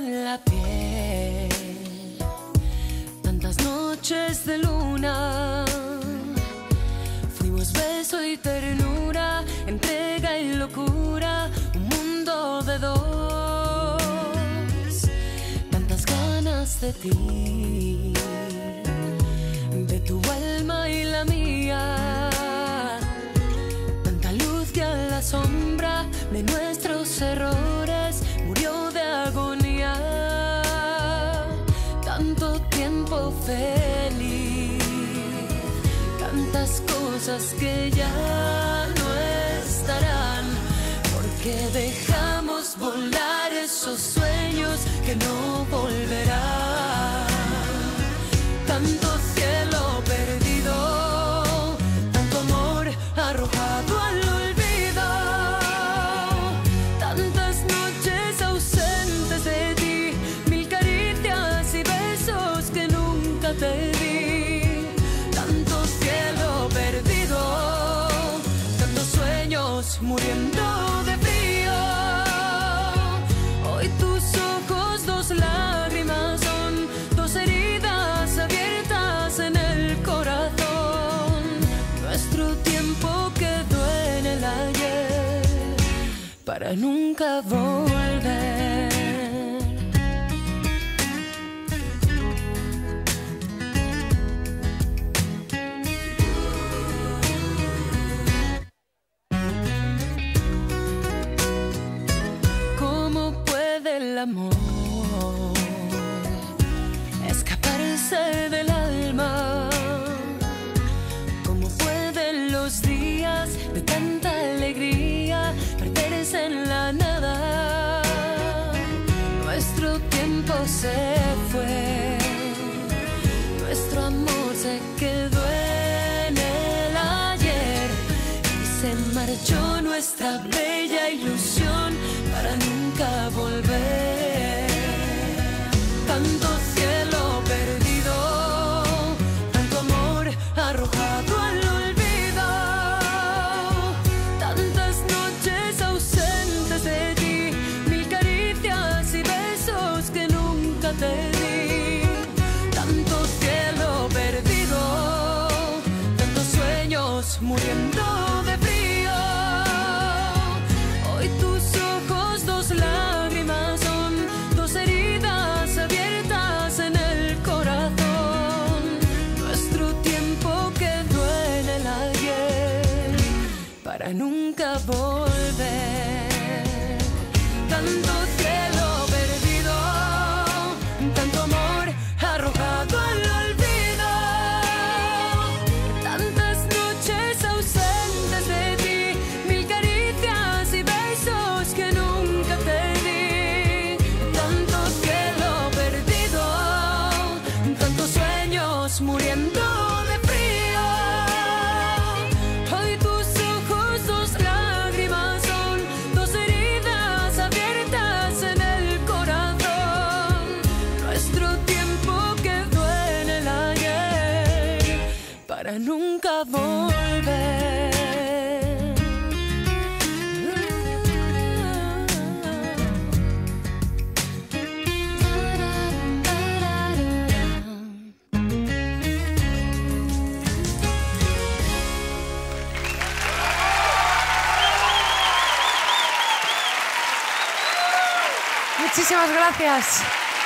en la piel, tantas noches de luna. Fuimos beso y ternura, entrega y locura, un mundo de dos. Tantas ganas de ti, de tu alma y la mía. Tanta luz que a la sombra de nuestros errores murió de agonía. Tanto tiempo feliz, tantas cosas que ya no estarán, porque dejamos volar esos sueños que no volverán. Tanto cielo perdido, tanto amor arrojado al olvido, tantas noches ausentes de ti, mil caricias y besos que nunca te di. Tanto cielo perdido, tantos sueños muriendo de frío. Hoy tus ojos, dos lágrimas son, dos heridas abiertas en el corazón. Nuestro tiempo quedó en el ayer para nunca volver. ¿Cómo puede el amor escaparse del alma? ¿Cómo pueden los días de tanta alegría perderse en la nada? Nuestro tiempo se fue, nuestro amor se quedó en el ayer y se marchó nuestra bella ilusión para nunca volver. Tanto cielo perdido, tanto amor arrojado al olvido, tantas noches ausentes de ti, mil caricias y besos que nunca te di. Tanto cielo perdido, tantos sueños muriendo de frío. Hoy tus ojos, dos lágrimas son, dos heridas abiertas en el corazón. Nuestro tiempo quedó en el ayer para nunca volver. Tanto cielo perdido, tanto amor arrojado al olvido, tantas noches ausentes de ti, mil caricias y besos que nunca te di. Tanto cielo perdido, tantos sueños muriendo de frío. Hoy tus ojos, dos lágrimas son, dos heridas abiertas en el corazón. Nuestro tiempo quedó en el ayer para nunca volver. Muchísimas gracias.